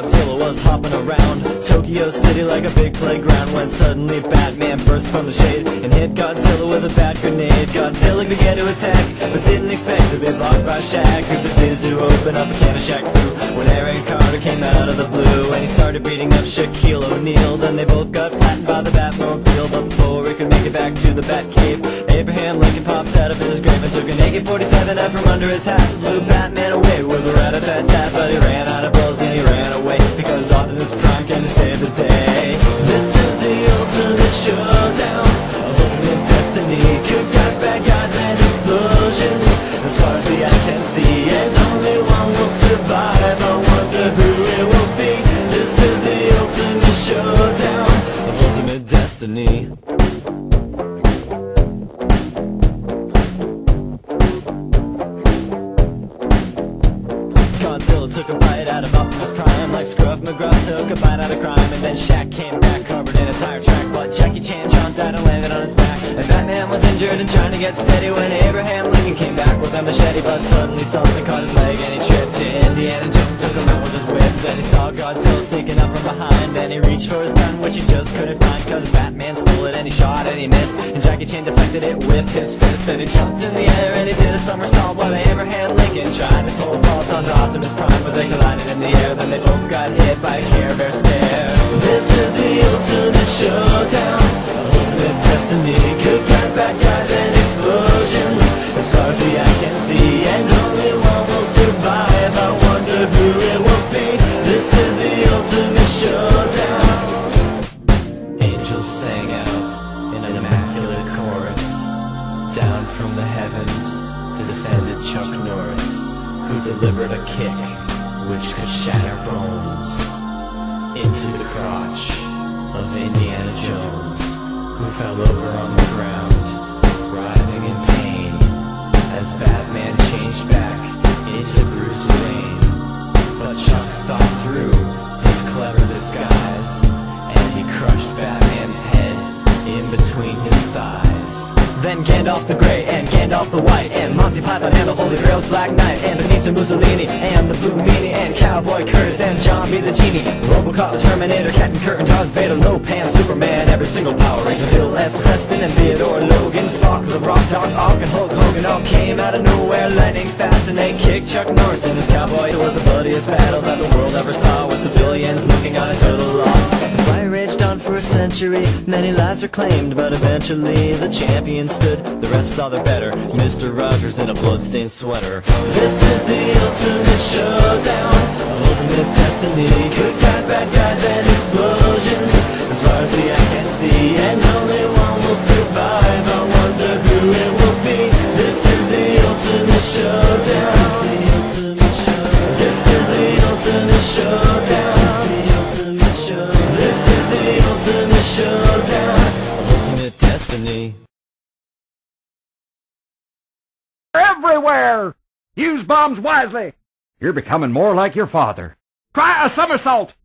Godzilla was hopping around Tokyo City like a big playground, when suddenly Batman burst from the shade and hit Godzilla with a bat grenade. Godzilla began to attack, but didn't expect to be blocked by Shaq, who proceeded to open up a can of Shaq Fu when Aaron Carter came out of the blue, and he started beating up Shaquille O'Neal. Then they both got flattened by the Batmobile, but before he could make it back to the Batcave, Abraham Lincoln popped out of his grave and took an AK-47 out from under his hat, blew Batman away with a rat-a-tat-tat. But he ran out of bullets and he ran away, because Optimus Prime came to save the day. This is the ultimate showdown of ultimate destiny. Good guys, bad guys, and explosions, as far as the eye can see, and only one will survive. I wonder who it will be. This is the ultimate showdown of ultimate destiny. Godzilla took a bite out of Optimus Prime, like Scruff McGruff took a bite out of crime. And then Shaq came back covered in a tire track, but Jackie Chan jumped out and landed on his back. And Batman was injured and trying to get steady when Abraham Lincoln came back with a machete. But suddenly something caught his leg and he tripped. Indiana Jones took him out with his whip. Then he saw Godzilla sneaking up from behind, and he reached for his gun, which he just couldn't find, cause Batman stole it and he shot and he missed, and Jackie Chan deflected it with his fist. Then he jumped in the air and he did a somersault, while Abraham Lincoln tried to pull fault onto Optimus Prime, but they collided in the air. Then they both got hit by a Care Bear stare. This is the ultimate showdown of ultimate destiny. Good guys, bad guys, and explosions, as far as the eye can see, and only one will survive. I wonder who it will be. This is the ultimate showdown. Angels sang out in an immaculate chorus. Down from the heavens descended Chuck Norris, who delivered a kick which could shatter bones into the crotch of Indiana Jones, who fell over on the ground, writhing in pain, as Batman changed back into Bruce Wayne. But Chuck saw through his clever disguise, and he crushed Batman's head in between his thighs. Then Gandalf the Grey and Gandalf the White, and Monty Python and the Holy Grail's Black Knight, and Benito Mussolini and the Blue Meanie, and Cowboy Curtis and John B. the Genie, Robocop the Terminator, Captain Kirk and Darth Vader, Lopan, Superman, every single Power Ranger, Bill S. Preston and Theodore Logan, Spock, the Rock, Doc Ock, and Hulk Hogan all came out of nowhere lightning fast, and they kicked Chuck Norris in his cowboy. It was the bloodiest battle that the world ever saw, with civilians looking on into the law. The fight raged on for a century, many lives were claimed, but eventually the champion stood. The rest saw their better, Mr. Rogers in a bloodstained sweater. This is the ultimate showdown of ultimate destiny. Good guys, bad guys, and explosions, as far as the eye can see, and only one will survive. I wonder who it will be. This is the ultimate showdown. This is the ultimate showdown. This is the ultimate showdown of ultimate destiny. Everywhere! Use bombs wisely. You're becoming more like your father. Try a somersault.